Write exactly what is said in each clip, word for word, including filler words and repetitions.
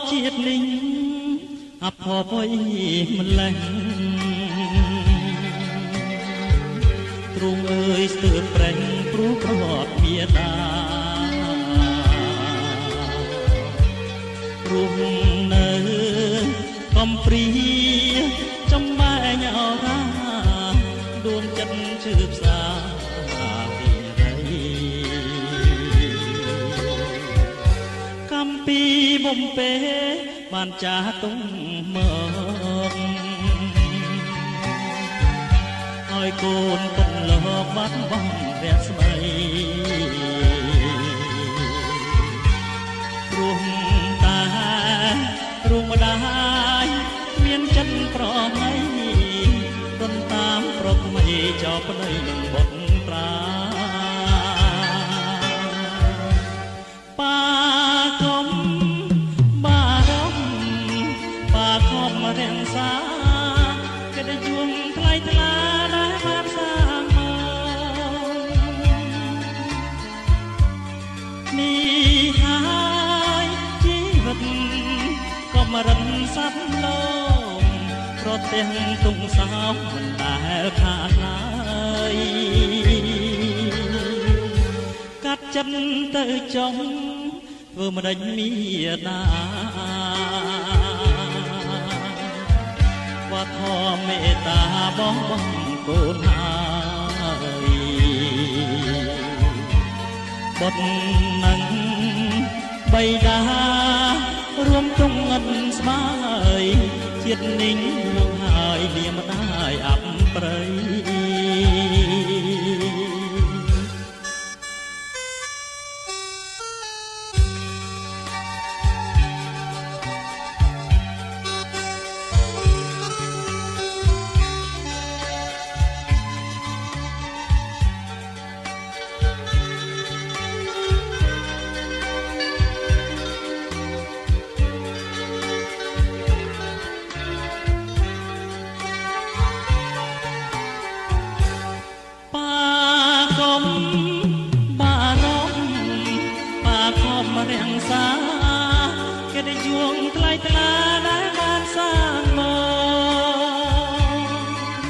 ជាតិនេះអភ័ព្វម្លេះទ្រង់អើយស្ទើរប្រេងព្រោះប្រត់មេដាព្រោះនៅកំព្រីចំបែងអរាដួងចិត្តជឿផ្សាពីរីកំពីបំពេបានចាស់ទុំមកឲ្យកូនពុនលោកបាត់បង់រស្មីព្រោះតាព្រោះម្ដាយមានចិត្តប្រណីដុនតាមប្រកថ្មីចោលប្តីនឹងបុតប្រាបាគំបារំបាខំរៀងសាគេได้ជួងថ្លៃថ្លាដែលបានសាងមកនេះហើយជីវិតក៏មរិនសັດលោប្រទាំងទុំសោកមិនដែលខាតឡើយកាត់ចិត្តទៅចុងធ្វើមិនដេញមេដាវត្តធម៌មេត្តាបងបងកូនហើយបុត្រនឹងបៃតារួមទងអិនស្បើយជាតិនេះលោកហើយលាម្ដាយអបព្រៃរៀងសាគេได้ជួងថ្លៃថ្លាដែលបានសាងមក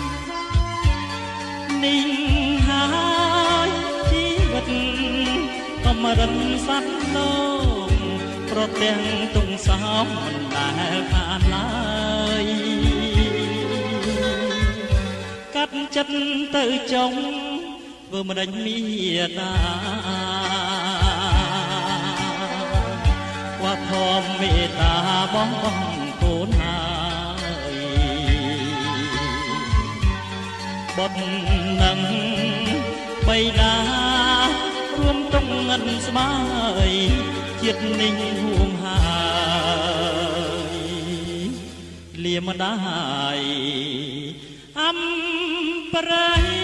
នេះហើយជីវិតក៏មរិនសັດលោកប្រទាំងទុំសោកមិនដែលខានឡើយកាត់ចិត្តទៅចុងធ្វើមិនដេញមេដាវត្តធម៌មេត្តាបងបងកូនហើយបុត្រនឹងបៃតារួមទងអិនស្បើយជាតិនេះរួមហើយលាម្ដាយអំប្រៃ